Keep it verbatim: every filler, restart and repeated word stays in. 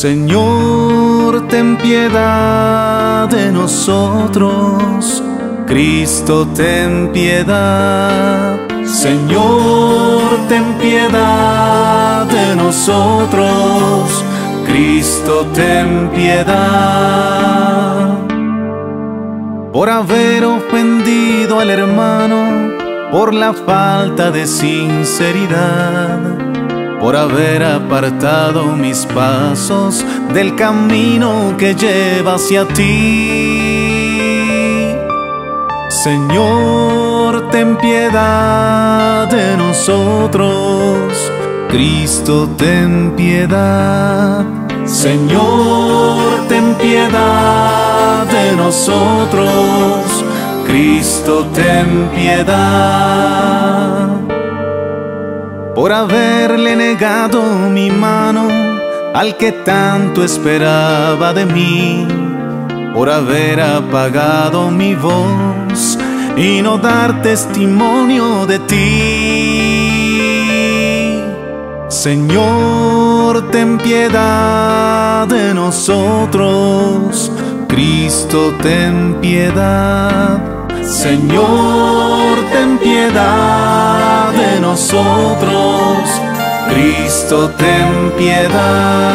Señor, ten piedad de nosotros. Cristo, ten piedad. Señor, ten piedad de nosotros. Cristo, ten piedad. Por haber ofendido al hermano, por la falta de sinceridad, por haber apartado mis pasos del camino que lleva hacia ti. Señor, ten piedad de nosotros. Cristo, ten piedad. Señor, ten piedad de nosotros. Cristo, ten piedad. Por haberle negado mi mano al que tanto esperaba de mí, por haber apagado mi voz y no dar testimonio de ti. Señor, ten piedad de nosotros. Cristo, ten piedad. Señor, ten piedad de nosotros. Cristo, ten piedad.